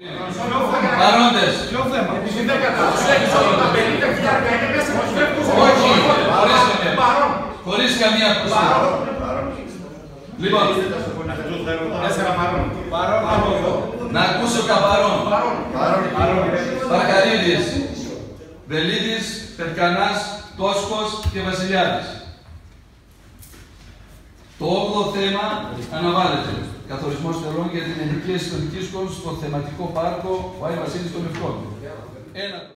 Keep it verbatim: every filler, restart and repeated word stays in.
Παρόντες. Ποιο θέμα? Εσύ δεν κατάλαβες ότι τα πενήντα χιλιάρικα είναι μέσα από τους φεύγους. Όχι, χωρίς καμία. Χωρίς καμία προσθήκη. Λοιπόν, να ακούσω καπαρών. Παρκαρίδης, Βελίδης, Περκανάς, Τόσκος και Βασιλιάδης. Το όγδοο θέμα αναβάλλεται. Καθορισμός τελών για την ενοικίαση των οικίσκων στο θεματικό πάρκο ο Άι Βασίλης των Ευκών. Ένα.